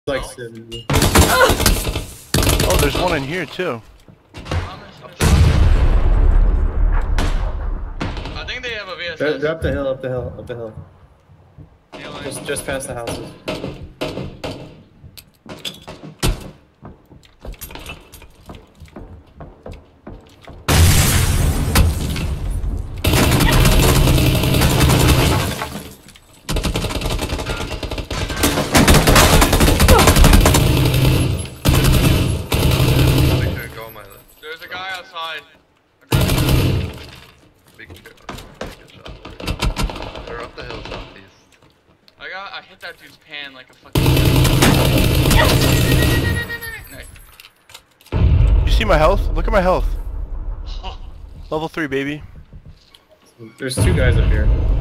like No? 70. Oh, there's one in here too. I think they have a VSS. They're up the hill, up the hill, up the hill. Healing. Just past the houses. There's a guy outside. Good shot. They're up the hill southeast. I hit that dude's pan like a fucking. Nice. You see my health? Look at my health. Level 3, baby. There's two guys up here.